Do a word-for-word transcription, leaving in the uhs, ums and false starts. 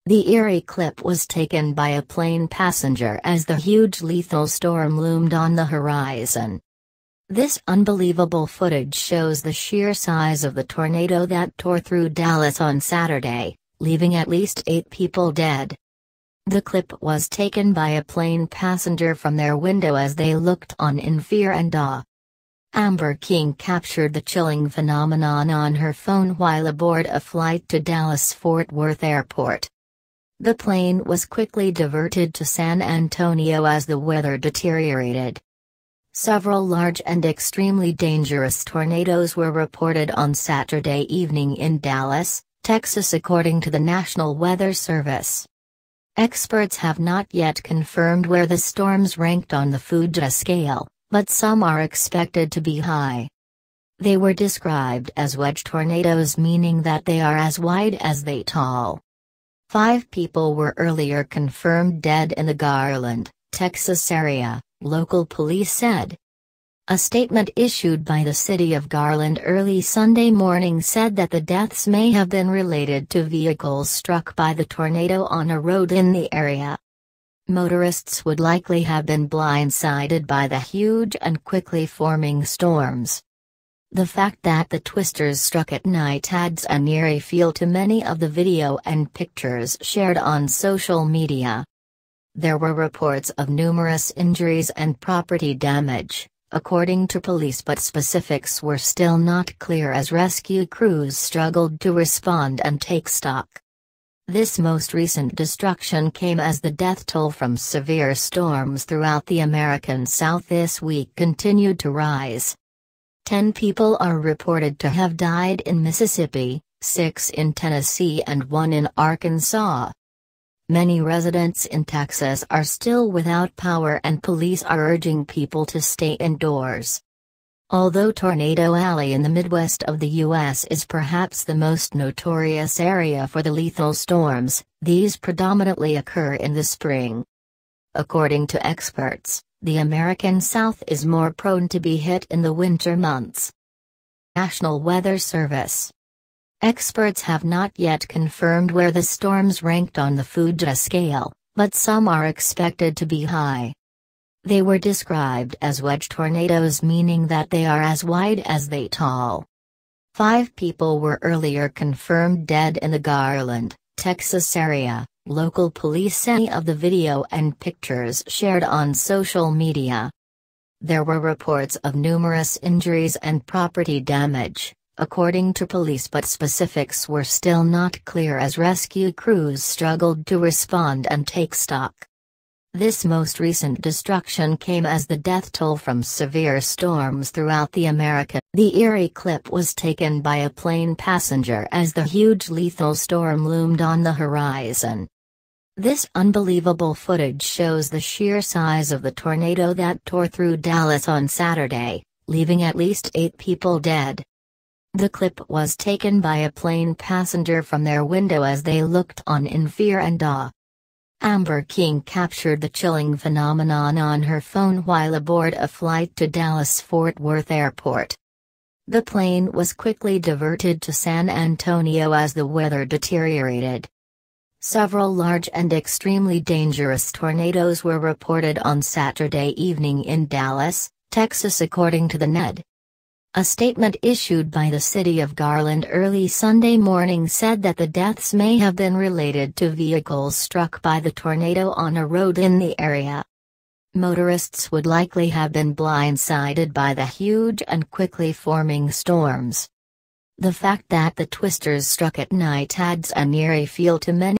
The eerie clip was taken by a plane passenger as the huge lethal storm loomed on the horizon. This unbelievable footage shows the sheer size of the tornado that tore through Dallas on Saturday, leaving at least eight people dead. The clip was taken by a plane passenger from their window as they looked on in fear and awe. Amber King captured the chilling phenomenon on her phone while aboard a flight to Dallas-Fort Worth Airport. The plane was quickly diverted to San Antonio as the weather deteriorated. Several large and extremely dangerous tornadoes were reported on Saturday evening in Dallas, Texas, according to the National Weather Service. Experts have not yet confirmed where the storms ranked on the Fuji scale, but some are expected to be high. They were described as wedge tornadoes, meaning that they are as wide as they tall. Five people were earlier confirmed dead in the Garland, Texas area, local police said. A statement issued by the city of Garland early Sunday morning said that the deaths may have been related to vehicles struck by the tornado on a road in the area. Motorists would likely have been blindsided by the huge and quickly forming storms. The fact that the twisters struck at night adds an eerie feel to many of the video and pictures shared on social media. There were reports of numerous injuries and property damage, according to police, but specifics were still not clear as rescue crews struggled to respond and take stock. This most recent destruction came as the death toll from severe storms throughout the American South this week continued to rise. Ten people are reported to have died in Mississippi, six in Tennessee and one in Arkansas. Many residents in Texas are still without power and police are urging people to stay indoors. Although Tornado Alley in the Midwest of the U S is perhaps the most notorious area for the lethal storms, these predominantly occur in the spring. According to experts, the American South is more prone to be hit in the winter months. National Weather Service. Experts have not yet confirmed where the storms ranked on the Fuji scale, but some are expected to be high. They were described as wedge tornadoes, meaning that they are as wide as they tall. Five people were earlier confirmed dead in the Garland, Texas area, local police say of the video and pictures shared on social media. There were reports of numerous injuries and property damage, according to police, but specifics were still not clear as rescue crews struggled to respond and take stock. This most recent destruction came as the death toll from severe storms throughout the America. The eerie clip was taken by a plane passenger as the huge lethal storm loomed on the horizon. This unbelievable footage shows the sheer size of the tornado that tore through Dallas on Saturday, leaving at least eight people dead. The clip was taken by a plane passenger from their window as they looked on in fear and awe. Amber King captured the chilling phenomenon on her phone while aboard a flight to Dallas-Fort Worth Airport. The plane was quickly diverted to San Antonio as the weather deteriorated. Several large and extremely dangerous tornadoes were reported on Saturday evening in Dallas, Texas, according to the N E D. A statement issued by the city of Garland early Sunday morning said that the deaths may have been related to vehicles struck by the tornado on a road in the area. Motorists would likely have been blindsided by the huge and quickly forming storms. The fact that the twisters struck at night adds an eerie feel to many